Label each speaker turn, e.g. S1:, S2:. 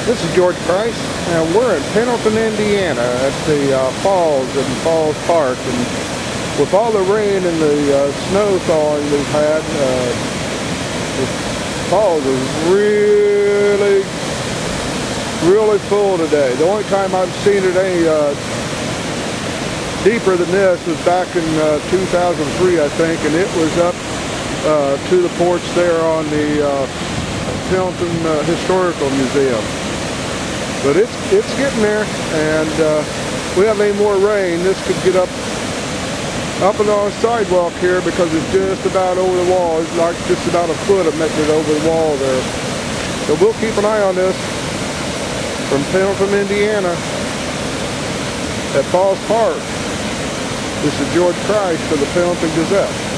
S1: This is George Price, and we're in Pendleton, Indiana at the falls in Falls Park. And with all the rain and the snow thawing we've had, the falls is really full today. The only time I've seen it any deeper than this was back in 2003, I think, and it was up to the porch there on the Pendleton Historical Museum. But it's getting there, and if we have any more rain, this could get up and on the sidewalk here, because it's just about over the wall. It's like just about a foot of it over the wall there. So we'll keep an eye on this. From Pendleton, Indiana, at Falls Park, this is George Price for the Pendleton Gazette.